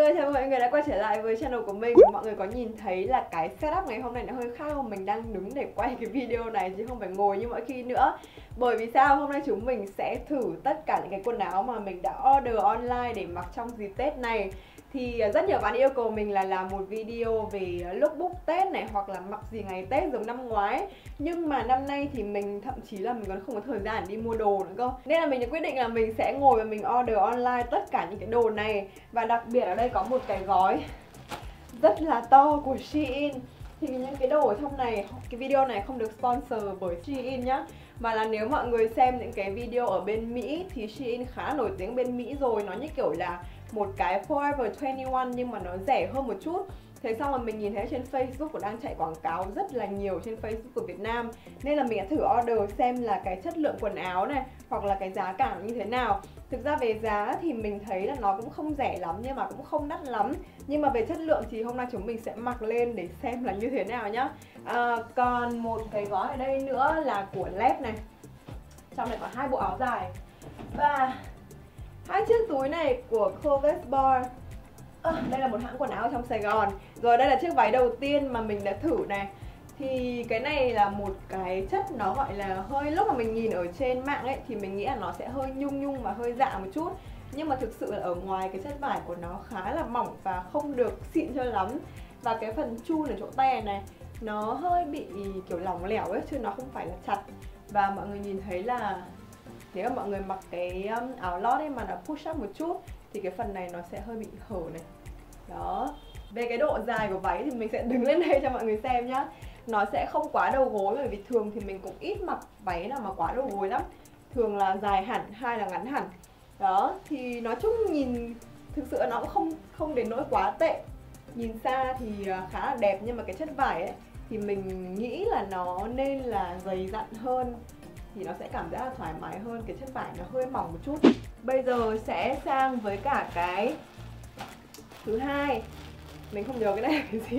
người, chào mừng mọi người đã quay trở lại với channel của mình. Mọi người có nhìn thấy là cái setup ngày hôm nay nó hơi khác không? Mình đang đứng để quay cái video này chứ không phải ngồi như mọi khi nữa. Bởi vì sao? Hôm nay chúng mình sẽ thử tất cả những cái quần áo mà mình đã order online để mặc trong dịp Tết này. Thì rất nhiều bạn yêu cầu mình là làm một video về lookbook Tết này, hoặc là mặc gì ngày Tết giống năm ngoái. Nhưng mà năm nay thì mình thậm chí là mình còn không có thời gian để đi mua đồ nữa cơ. Nên là mình đã quyết định là mình sẽ ngồi và mình order online tất cả những cái đồ này. Và đặc biệt ở đây có một cái gói rất là to của Shein. Thì những cái đồ ở trong này, cái video này không được sponsor bởi Shein nhá, mà là nếu mọi người xem những cái video ở bên Mỹ thì Shein khá nổi tiếng bên Mỹ rồi. Nó như kiểu là một cái Forever 21 nhưng mà nó rẻ hơn một chút. Thế xong rồi mình nhìn thấy trên Facebook của đang chạy quảng cáo rất là nhiều trên Facebook của Việt Nam. Nên là mình đã thử order xem là cái chất lượng quần áo này, hoặc là cái giá cả như thế nào. Thực ra về giá thì mình thấy là nó cũng không rẻ lắm nhưng mà cũng không đắt lắm. Nhưng mà về chất lượng thì hôm nay chúng mình sẽ mặc lên để xem là như thế nào nhá. Còn một cái gói ở đây nữa là của Lab này. Trong này có 2 bộ áo dài và 2 chiếc túi này của Clovis Bar. Đây là một hãng quần áo ở trong Sài Gòn. Rồi đây là chiếc váy đầu tiên mà mình đã thử này. Thì cái này là một cái chất nó gọi là hơi, lúc mà mình nhìn ở trên mạng ấy thì mình nghĩ là nó sẽ hơi nhung nhung và hơi dạ một chút. Nhưng mà thực sự là ở ngoài cái chất vải của nó khá là mỏng và không được xịn cho lắm. Và cái phần chun ở chỗ tay này nó hơi bị kiểu lỏng lẻo ấy, chứ nó không phải là chặt. Và mọi người nhìn thấy là nếu mà mọi người mặc cái áo lót ấy mà nó push up một chút thì cái phần này nó sẽ hơi bị hở này. Đó. Về cái độ dài của váy thì mình sẽ đứng lên đây cho mọi người xem nhá. Nó sẽ không quá đầu gối, bởi vì thường thì mình cũng ít mặc váy nào mà quá đầu gối lắm. Thường là dài hẳn, hay là ngắn hẳn. Đó, thì nói chung nhìn thực sự nó cũng không đến nỗi quá tệ. Nhìn xa thì khá là đẹp, nhưng mà cái chất vải ấy thì mình nghĩ là nó nên là dày dặn hơn thì nó sẽ cảm giác là thoải mái hơn. Cái chất vải nó hơi mỏng một chút. Bây giờ sẽ sang với cả cái thứ hai. Mình không nhớ cái này là cái gì.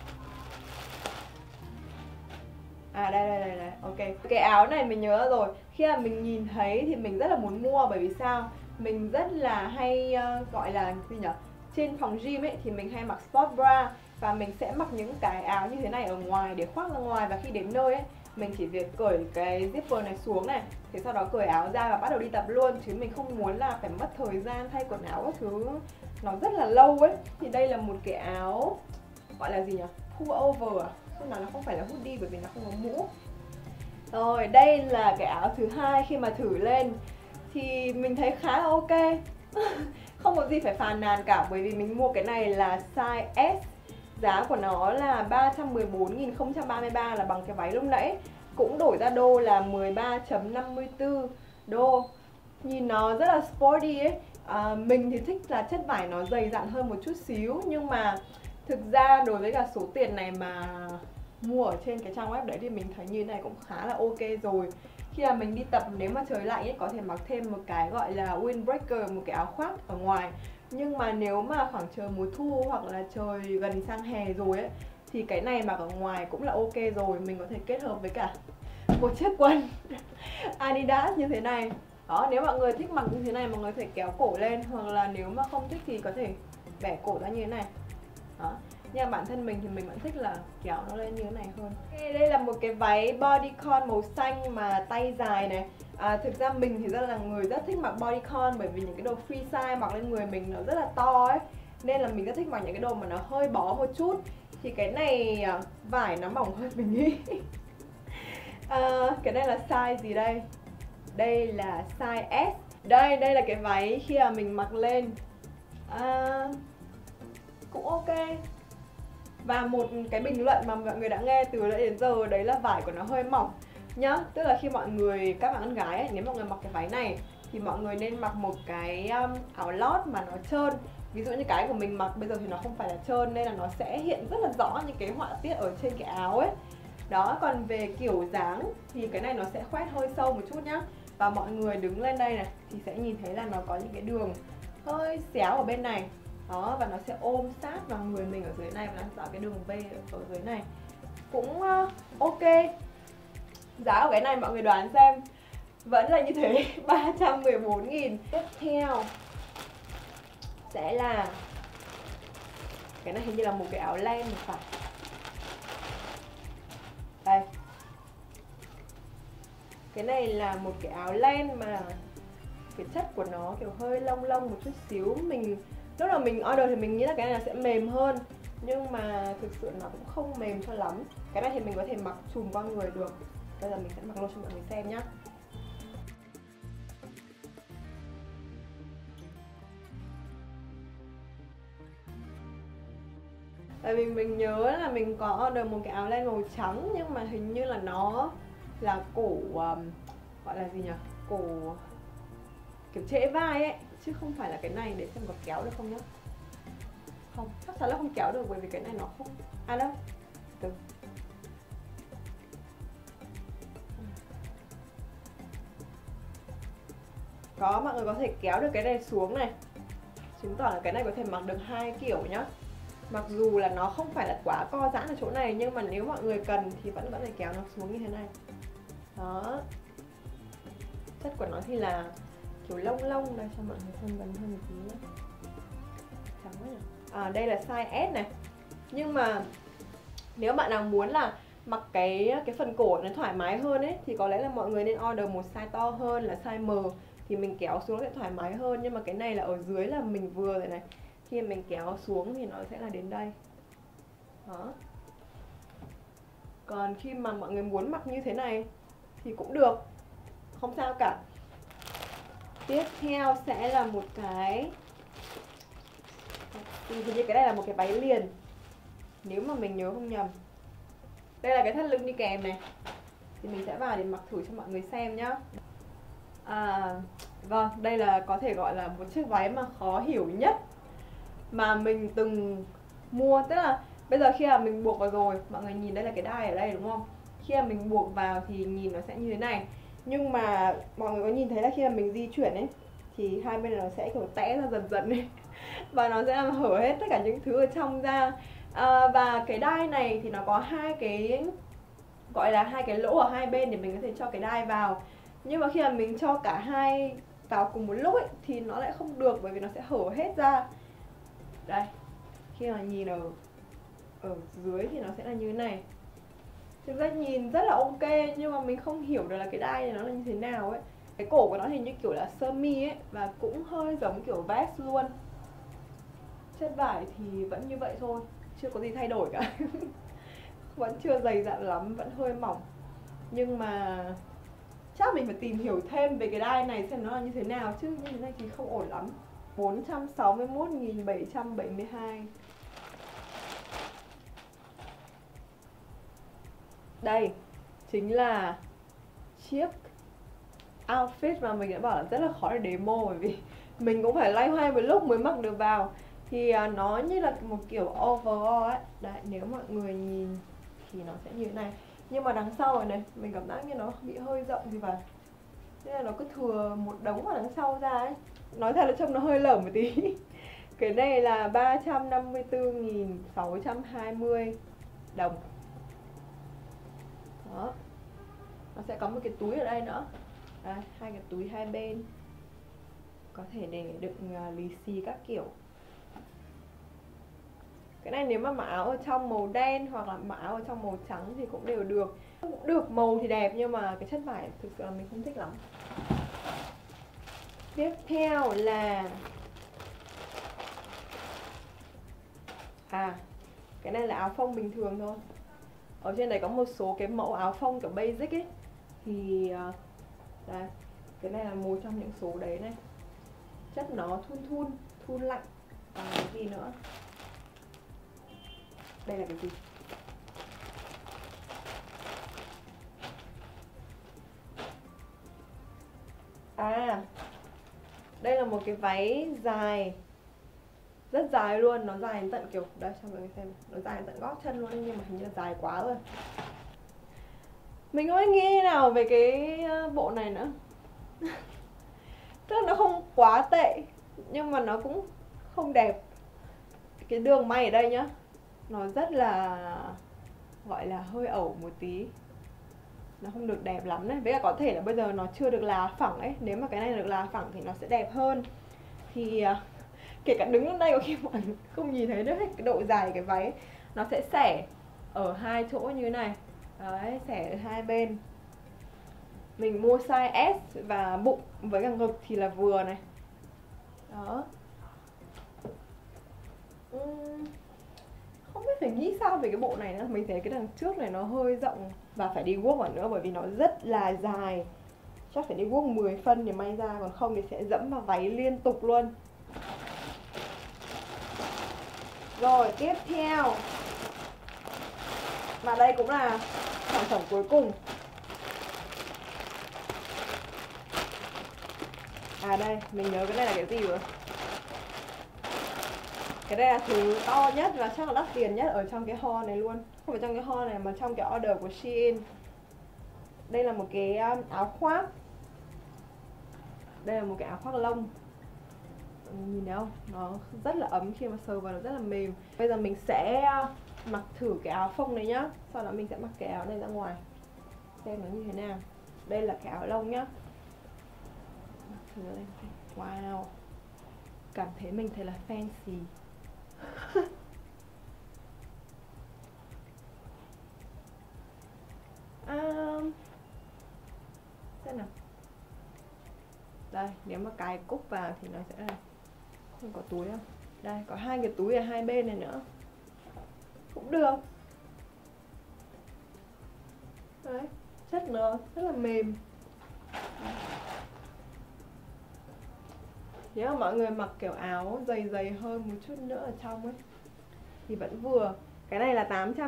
Đây, ok. Cái áo này mình nhớ rồi. Khi mà mình nhìn thấy thì mình rất là muốn mua. Bởi vì sao? Mình rất là hay gọi là gì nhỉ? Trên phòng gym ấy thì mình hay mặc sport bra. Và mình sẽ mặc những cái áo như thế này ở ngoài để khoác ra ngoài. Và khi đến nơi ấy, mình chỉ việc cởi cái zipper này xuống này, thế sau đó cởi áo ra và bắt đầu đi tập luôn. Chứ mình không muốn là phải mất thời gian thay quần áo các thứ, nó rất là lâu ấy. Thì đây là một cái áo gọi là gì nhỉ? Pullover à? Nhưng mà nó không phải là hoodie bởi vì nó không có mũ. Rồi, đây là cái áo thứ hai. Khi mà thử lên thì mình thấy khá là ok. Không có gì phải phàn nàn cả, bởi vì mình mua cái này là size S. Giá của nó là 314.033 là bằng cái váy lúc nãy. Cũng đổi ra đô là 13.54 đô. Nhìn nó rất là sporty ấy. Mình thì thích là chất vải nó dày dặn hơn một chút xíu. Nhưng mà thực ra đối với cả số tiền này mà mua ở trên cái trang web đấy thì mình thấy như thế này cũng khá là ok rồi. Khi mà mình đi tập, nếu mà trời lạnh ấy, có thể mặc thêm một cái gọi là windbreaker, một cái áo khoác ở ngoài. Nhưng mà nếu mà khoảng trời mùa thu hoặc là trời gần sang hè rồi ấy thì cái này mặc ở ngoài cũng là ok rồi. Mình có thể kết hợp với cả một chiếc quần Adidas như thế này. Đó, nếu mọi người thích mặc như thế này mọi người có thể kéo cổ lên, hoặc là nếu mà không thích thì có thể bẻ cổ ra như thế này. Đó. Nhưng mà bản thân mình thì mình vẫn thích là kéo nó lên như thế này hơn. Đây là một cái váy bodycon màu xanh mà tay dài này. Thực ra mình thì rất là người rất thích mặc bodycon, bởi vì những cái đồ free size mặc lên người mình nó rất là to ấy. Nên là mình rất thích mặc những cái đồ mà nó hơi bó một chút. Thì cái này vải nó mỏng hơn mình nghĩ. Cái này là size gì đây? Đây là size S. Đây là cái váy khi mà mình mặc lên cũng ok. Và một cái bình luận mà mọi người đã nghe từ nãy đến giờ đấy là vải của nó hơi mỏng nhá. Tức là khi các bạn con gái ấy, nếu mọi người mặc cái váy này thì mọi người nên mặc một cái áo lót mà nó trơn. Ví dụ như cái của mình mặc bây giờ thì nó không phải là trơn, nên là nó sẽ hiện rất là rõ những cái họa tiết ở trên cái áo ấy. Đó, còn về kiểu dáng thì cái này nó sẽ khoét hơi sâu một chút nhá. Và mọi người đứng lên đây này thì sẽ nhìn thấy là nó có những cái đường hơi xéo ở bên này. Đó, và nó sẽ ôm sát vào người mình ở dưới này và nó tạo cái đường V ở dưới này. Cũng ok. Giá của cái này mọi người đoán xem. Vẫn là như thế, 314.000. Tiếp theo sẽ là Cái này hình như là một cái áo len thì phải. Đây. Cái này là một cái áo len mà cái chất của nó kiểu hơi lông lông một chút xíu. Lúc nào mình order thì mình nghĩ là cái này sẽ mềm hơn, nhưng mà thực sự nó cũng không mềm cho lắm. Cái này thì mình có thể mặc trùm qua người được. Bây giờ mình sẽ mặc luôn cho mọi người xem nhá. Tại vì mình nhớ là mình có order một cái áo len màu trắng, nhưng mà hình như là nó là cổ gọi là gì nhỉ? Cổ kiểu trễ vai ấy, chứ không phải là cái này. Để xem có kéo được không nhá. Không, chắc chắn là không kéo được bởi vì cái này nó không... À đâu, từ có, mọi người có thể kéo được cái này xuống này, chứng tỏ là cái này có thể mặc được hai kiểu nhá. Mặc dù là nó không phải là quá co giãn ở chỗ này, nhưng mà nếu mọi người cần thì vẫn phải kéo nó xuống như thế này. Đó. Chất của nó thì là kiểu lông lông. Đây cho mọi người xem gần hơn một tí nhé. Trắng quá nhỉ. À, đây là size S này. Nhưng mà nếu bạn nào muốn là mặc cái phần cổ nó thoải mái hơn ấy, thì có lẽ là mọi người nên order một size to hơn là size M. Thì mình kéo xuống nó sẽ thoải mái hơn. Nhưng mà cái này là ở dưới là mình vừa rồi này. Khi mình kéo xuống thì nó sẽ là đến đây. Đó. Còn khi mà mọi người muốn mặc như thế này thì cũng được, không sao cả. Tiếp theo sẽ là một cái, thì như cái này là một cái váy liền, nếu mà mình nhớ không nhầm. Đây là cái thắt lưng đi kèm này. Thì mình sẽ vào để mặc thử cho mọi người xem nhá. Vâng, đây là có thể gọi là một chiếc váy mà khó hiểu nhất mà mình từng mua. Tức là bây giờ khi mà mình buộc vào rồi, mọi người nhìn đây là cái đai ở đây đúng không? Khi mà mình buộc vào thì nhìn nó sẽ như thế này. Nhưng mà mọi người có nhìn thấy là khi mà mình di chuyển ấy, thì hai bên nó sẽ kiểu tẽ ra dần dần ấy. Và nó sẽ làm hở hết tất cả những thứ ở trong ra. Và cái đai này thì nó có hai cái, gọi là hai cái lỗ ở hai bên để mình có thể cho cái đai vào. Nhưng mà khi mà mình cho cả hai vào cùng một lúc ấy, thì nó lại không được, bởi vì nó sẽ hở hết ra. Đây, khi mà nhìn ở dưới thì nó sẽ là như thế này. Thực ra nhìn rất là ok, nhưng mà mình không hiểu được là cái đai này nó là như thế nào ấy. Cái cổ của nó hình như kiểu là sơ mi ấy, và cũng hơi giống kiểu vest luôn. Chất vải thì vẫn như vậy thôi, chưa có gì thay đổi cả. Vẫn chưa dày dặn lắm, vẫn hơi mỏng. Nhưng mà chắc mình phải tìm hiểu thêm về cái đai này xem nó là như thế nào, chứ như thế này thì không ổn lắm. 461.772. Đây chính là chiếc outfit mà mình đã bảo là rất là khó để demo, bởi vì mình cũng phải loay hoay một lúc mới mặc được vào. Thì nó như là một kiểu overall ấy. Đấy, nếu mọi người nhìn thì nó sẽ như thế này. Nhưng mà đằng sau này mình cảm giác như nó bị hơi rộng thì phải. Thế là nó cứ thừa một đống ở đằng sau ra ấy. Nói thật là trông nó hơi lởm một tí. Cái này là 354.620 đồng. Đó. Nó sẽ có một cái túi ở đây nữa. Đây, hai cái túi hai bên, có thể để đựng lì xì các kiểu. Cái này nếu mà mặc áo ở trong màu đen hoặc là mặc áo ở trong màu trắng thì cũng đều được. Cũng được, màu thì đẹp nhưng mà cái chất vải thực sự là mình không thích lắm. Tiếp theo là cái này là áo phông bình thường thôi. Ở trên này có một số cái mẫu áo phông kiểu basic ấy. Thì đây, cái này là một trong những số đấy này. Chất nó thun lạnh. Còn cái gì nữa? Đây là cái gì? Đây là một cái váy dài, rất dài luôn, nó dài đến tận kiểu, đây cho mọi người xem, nó dài đến tận gót chân luôn, nhưng mà hình như là dài quá rồi. Mình không biết nghĩ thế nào về cái bộ này nữa. Tức là nó không quá tệ, nhưng mà nó cũng không đẹp. Cái đường may ở đây nhá, nó rất là, gọi là hơi ẩu một tí. Nó không được đẹp lắm này. Với cả có thể là bây giờ nó chưa được là phẳng ấy. Nếu mà cái này được là phẳng thì nó sẽ đẹp hơn. Thì kể cả đứng lên đây có khi mọi người không nhìn thấy được hết cái độ dài cái váy. Nó sẽ xẻ ở hai chỗ như thế này. Đấy, xẻ ở hai bên. Mình mua size S và bụng với cả ngực thì là vừa này. Đó. Không biết phải nghĩ sao về cái bộ này nữa. Mình thấy cái đằng trước này nó hơi rộng và phải đi guốc vào nữa bởi vì nó rất là dài. Chắc phải đi guốc 10 phân để may ra, còn không thì sẽ dẫm vào váy liên tục luôn. Rồi tiếp theo, mà đây cũng là sản phẩm cuối cùng. À đây, mình nhớ cái này là cái gì rồi. Cái đây là thứ to nhất và chắc là đắt tiền nhất ở trong cái haul này luôn. Không phải trong cái haul này mà trong cái order của Shein. Đây là một cái áo khoác. Đây là một cái áo khoác lông. Nhìn thấy không? Nó rất là ấm, khi mà sờ vào nó rất là mềm. Bây giờ mình sẽ mặc thử cái áo phông này nhá. Sau đó mình sẽ mặc cái áo này ra ngoài xem nó như thế nào. Đây là cái áo lông nhá. Mặc thử lên. Wow, cảm thấy mình thật là fancy. Xem nào. Đây, nếu mà cài cúc vào thì nó sẽ là không có túi đâu. Đây, có hai cái túi ở hai bên này nữa. Cũng được. Đấy, chất nó rất là mềm. Nếu mà mọi người mặc kiểu áo dày dày hơn một chút nữa ở trong ấy thì vẫn vừa. Cái này là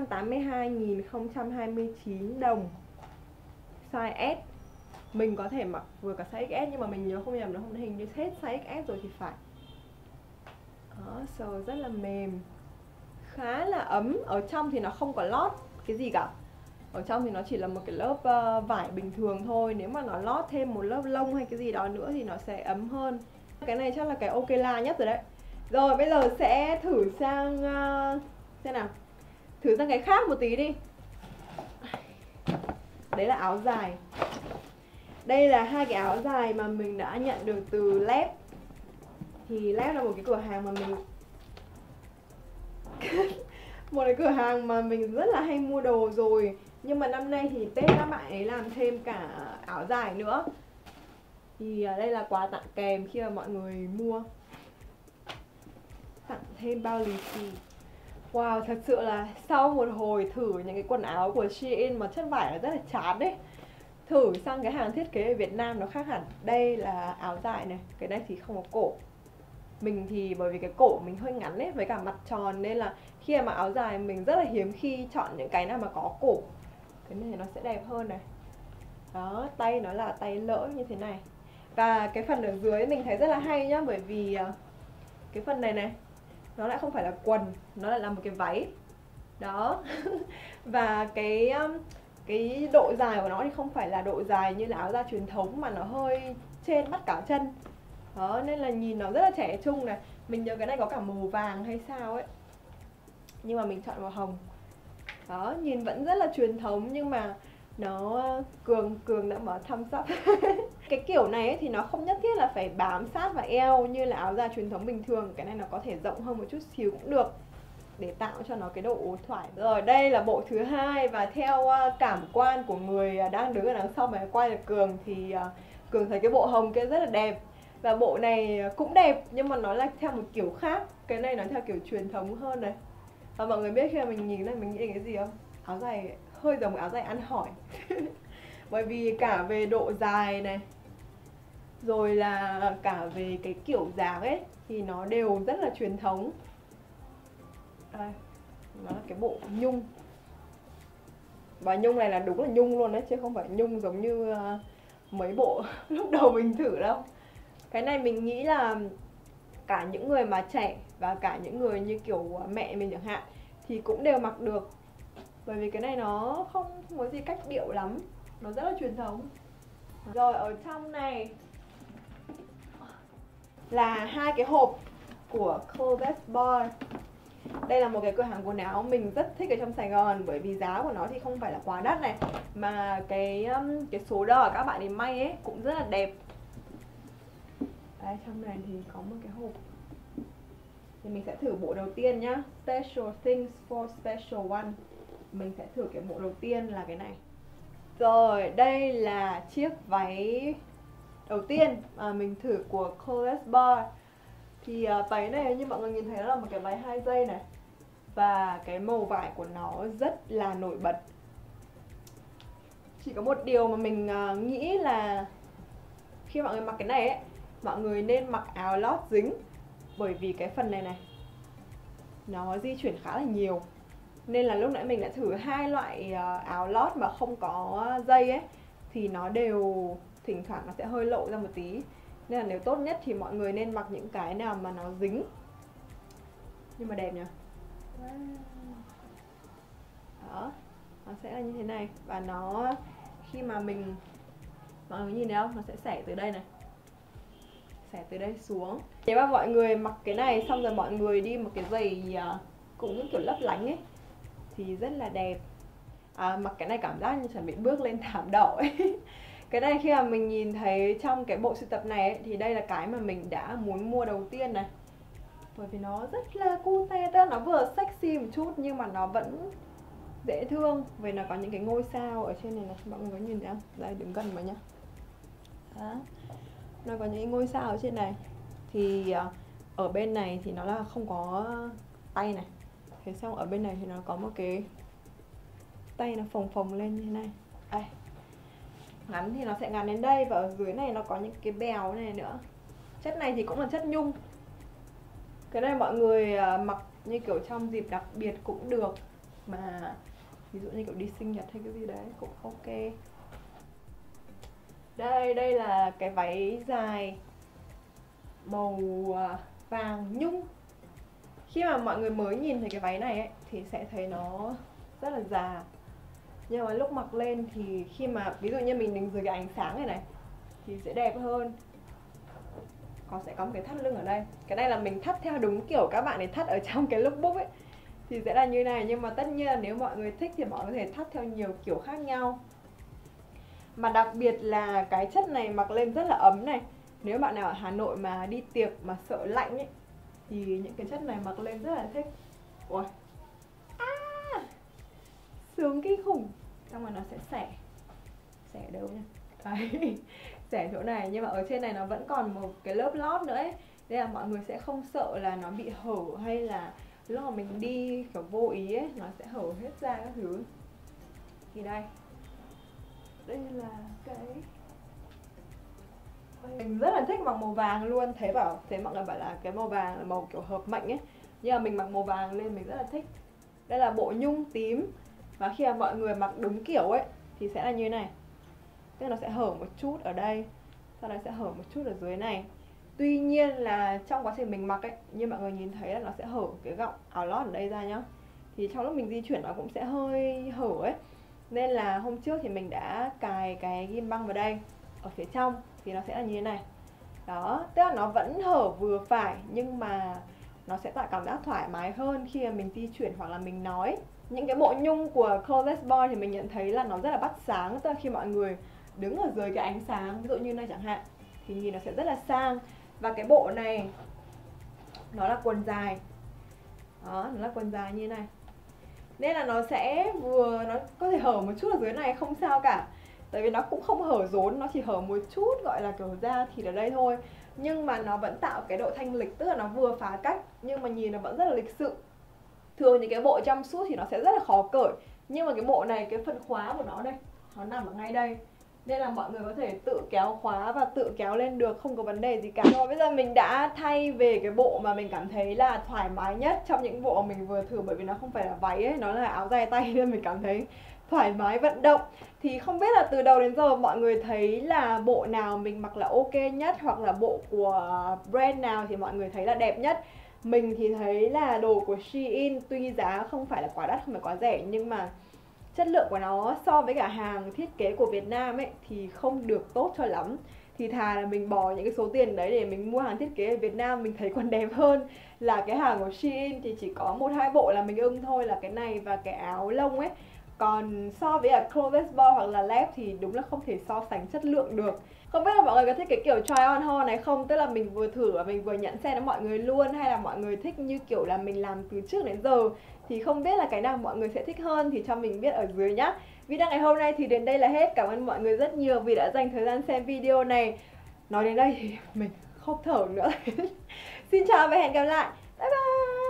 882.029 đồng, size S. Mình có thể mặc vừa cả size XS, nhưng mà mình nhớ không nhầm nó không hình như hết size XS rồi thì phải. Đó, sờ rất là mềm, khá là ấm. Ở trong thì nó không có lót cái gì cả. Ở trong thì nó chỉ là một cái lớp vải bình thường thôi. Nếu mà nó lót thêm một lớp lông hay cái gì đó nữa thì nó sẽ ấm hơn. Cái này chắc là cái ok la nhất rồi đấy. Rồi bây giờ sẽ thử sang xem nào. Thử sang cái khác một tí đi. Đấy là áo dài. Đây là hai cái áo dài mà mình đã nhận được từ Lab. Thì Lab là một cái cửa hàng mà mình một cái cửa hàng mà mình rất là hay mua đồ rồi. Nhưng mà năm nay thì Tết các bạn ấy làm thêm cả áo dài nữa. Thì đây là quà tặng kèm khi mà mọi người mua. Tặng thêm bao lì xì. Wow, thật sự là sau một hồi thử những cái quần áo của Shein mà chất vải nó rất là chán đấy. Thử sang cái hàng thiết kế ở Việt Nam nó khác hẳn. Đây là áo dài này, cái này thì không có cổ. Mình thì bởi vì cái cổ mình hơi ngắn ấy, với cả mặt tròn, nên là khi mà mặc áo dài mình rất là hiếm khi chọn những cái nào mà có cổ. Cái này nó sẽ đẹp hơn này. Đó, tay nó là tay lỡ như thế này. Và cái phần ở dưới mình thấy rất là hay nhá. Bởi vì cái phần này này, nó lại không phải là quần, nó lại là một cái váy. Đó. Và cái độ dài của nó thì không phải là độ dài như là áo da truyền thống, mà nó hơi trên mắt cả chân. Đó, nên là nhìn nó rất là trẻ trung này. Mình nhớ cái này có cả màu vàng hay sao ấy, nhưng mà mình chọn màu hồng. Đó, nhìn vẫn rất là truyền thống nhưng mà nó Cường đã mở thumbs up. Cái kiểu này ấy, thì nó không nhất thiết là phải bám sát vào eo như là áo da truyền thống bình thường. Cái này nó có thể rộng hơn một chút xíu cũng được, để tạo cho nó cái độ thoải. Rồi đây là bộ thứ hai. Và theo cảm quan của người đang đứng ở đằng sau máy quay là Cường, thì Cường thấy cái bộ hồng kia rất là đẹp. Và bộ này cũng đẹp nhưng mà nó là theo một kiểu khác. Cái này nó theo kiểu truyền thống hơn này. Và mọi người biết khi mà mình nhìn này mình nghĩ đến cái gì không? Áo dài hơi giống áo dài ăn hỏi. Bởi vì cả về độ dài này, rồi là cả về cái kiểu dáng ấy, thì nó đều rất là truyền thống. Đây, nó là cái bộ nhung. Và nhung này là đúng là nhung luôn đấy, chứ không phải nhung giống như mấy bộ lúc đầu mình thử đâu. Cái này mình nghĩ là cả những người mà trẻ và cả những người như kiểu mẹ mình chẳng hạn thì cũng đều mặc được. Bởi vì cái này nó không có gì cách điệu lắm, nó rất là truyền thống. Rồi ở trong này là hai cái hộp của Closet Bar. Đây là một cái cửa hàng quần áo mình rất thích ở trong Sài Gòn, bởi vì giá của nó thì không phải là quá đắt này, mà cái số đo các bạn ấy may ấy cũng rất là đẹp. Đây, trong này thì có một cái hộp. Thì mình sẽ thử bộ đầu tiên nhá, Special Things for Special One. Mình sẽ thử cái bộ đầu tiên là cái này. Rồi, đây là chiếc váy đầu tiên mà mình thử của Colette Bar. Thì váy này như mọi người nhìn thấy nó là một cái váy 2 dây này. Và cái màu vải của nó rất là nổi bật. Chỉ có một điều mà mình nghĩ là khi mọi người mặc cái này ấy, mọi người nên mặc áo lót dính. Bởi vì cái phần này này nó di chuyển khá là nhiều. Nên là lúc nãy mình đã thử 2 loại áo lót mà không có dây ấy, thì nó đều thỉnh thoảng nó sẽ hơi lộ ra một tí. Nên là nếu tốt nhất thì mọi người nên mặc những cái nào mà nó dính. Nhưng mà đẹp nhỉ. Đó, nó sẽ là như thế này. Và nó khi mà mình, mọi người nhìn thấy không, nó sẽ xẻ từ đây này, xẻ từ đây xuống. Nếu mà mọi người mặc cái này xong rồi mọi người đi một cái giày cũng kiểu lấp lánh ấy thì rất là đẹp. Mặc cái này cảm giác như chuẩn bị bước lên thảm đỏ ấy. Cái này khi mà mình nhìn thấy trong cái bộ sưu tập này ấy, thì đây là cái mà mình đã muốn mua đầu tiên này. Bởi vì nó rất là cute, tức là nó vừa sexy một chút nhưng mà nó vẫn dễ thương. Vì nó có những cái ngôi sao ở trên này này, mọi người có nhìn thấy không? Đây, đứng gần vào nhá. Đó. Nó có những ngôi sao ở trên này. Thì ở bên này thì nó là không có tay này. Thế xong ở bên này thì nó có một cái tay nó phồng phồng lên như thế này. Đây. Ngắn thì nó sẽ ngắn đến đây. Và ở dưới này nó có những cái bèo này nữa. Chất này thì cũng là chất nhung. Cái này mọi người mặc như kiểu trong dịp đặc biệt cũng được. Mà ví dụ như kiểu đi sinh nhật hay cái gì đấy cũng ok. Đây là cái váy dài màu vàng nhung. Khi mà mọi người mới nhìn thấy cái váy này ấy, thì sẽ thấy nó rất là già. Nhưng mà lúc mặc lên thì khi mà ví dụ như mình đứng dưới cái ánh sáng này này thì sẽ đẹp hơn. Còn sẽ có một cái thắt lưng ở đây. Cái này là mình thắt theo đúng kiểu các bạn ấy thắt ở trong cái lookbook ấy, thì sẽ là như này. Nhưng mà tất nhiên là nếu mọi người thích thì mọi người có thể thắt theo nhiều kiểu khác nhau. Mà đặc biệt là cái chất này mặc lên rất là ấm này. Nếu bạn nào ở Hà Nội mà đi tiệc mà sợ lạnh ấy thì những cái chất này mặc lên rất là thích. Ui, sướng kinh khủng. Xong rồi nó sẽ xẻ đâu nha. Đấy, xẻ chỗ này. Nhưng mà ở trên này nó vẫn còn một cái lớp lót nữa ấy. Nên là mọi người sẽ không sợ là nó bị hở, hay là lúc mà mình đi kiểu vô ý ấy, nó sẽ hở hết ra các thứ. Thì đây là cái mình rất là thích mặc màu vàng luôn. Thế mọi người bảo là cái màu vàng là màu kiểu hợp mệnh ấy. Nhưng mà mình mặc màu vàng lên mình rất là thích. Đây là bộ nhung tím. Và khi mà mọi người mặc đúng kiểu ấy thì sẽ là như thế này. Tức là nó sẽ hở một chút ở đây, sau đó sẽ hở một chút ở dưới này. Tuy nhiên là trong quá trình mình mặc ấy, như mọi người nhìn thấy là nó sẽ hở cái gọng áo lót ở đây ra nhá. Thì trong lúc mình di chuyển nó cũng sẽ hơi hở ấy. Nên là hôm trước thì mình đã cài cái ghim băng vào đây. Ở phía trong thì nó sẽ là như thế này. Đó, tức là nó vẫn hở vừa phải nhưng mà nó sẽ tạo cảm giác thoải mái hơn khi mà mình di chuyển hoặc là mình nói. Những cái bộ nhung của Colette Bar thì mình nhận thấy là nó rất là bắt sáng. Tức là khi mọi người đứng ở dưới cái ánh sáng, ví dụ như này chẳng hạn, thì nhìn nó sẽ rất là sang. Và cái bộ này nó là quần dài. Đó, nó là quần dài như thế này. Nên là nó sẽ nó có thể hở một chút ở dưới này không sao cả. Tại vì nó cũng không hở rốn, nó chỉ hở một chút gọi là kiểu da thịt ở đây thôi. Nhưng mà nó vẫn tạo cái độ thanh lịch, tức là nó vừa phá cách nhưng mà nhìn nó vẫn rất là lịch sự. Thường những cái bộ jumpsuit thì nó sẽ rất là khó cởi. Nhưng mà cái bộ này, cái phần khóa của nó đây, nó nằm ở ngay đây. Nên là mọi người có thể tự kéo khóa và tự kéo lên được, không có vấn đề gì cả. Rồi bây giờ mình đã thay về cái bộ mà mình cảm thấy là thoải mái nhất trong những bộ mình vừa thử. Bởi vì nó không phải là váy ấy, nó là áo dài tay nên mình cảm thấy thoải mái vận động. Thì không biết là từ đầu đến giờ mọi người thấy là bộ nào mình mặc là ok nhất, hoặc là bộ của brand nào thì mọi người thấy là đẹp nhất. Mình thì thấy là đồ của Shein tuy giá không phải là quá đắt, không phải quá rẻ, nhưng mà chất lượng của nó so với cả hàng thiết kế của Việt Nam ấy thì không được tốt cho lắm. Thì thà là mình bỏ những cái số tiền đấy để mình mua hàng thiết kế ở Việt Nam mình thấy còn đẹp hơn là cái hàng của Shein. Thì chỉ có 1-2 bộ là mình ưng thôi, là cái này và cái áo lông ấy. Còn so với Colette Bar hoặc là Lab thì đúng là không thể so sánh chất lượng được. Không biết là mọi người có thích cái kiểu try on haul này không? Tức là mình vừa thử và mình vừa nhận xem cho mọi người luôn, hay là mọi người thích như kiểu là mình làm từ trước đến giờ. Thì không biết là cái nào mọi người sẽ thích hơn thì cho mình biết ở dưới nhá. Video ngày hôm nay thì đến đây là hết. Cảm ơn mọi người rất nhiều vì đã dành thời gian xem video này. Nói đến đây thì mình không thở nữa. Xin chào và hẹn gặp lại. Bye bye.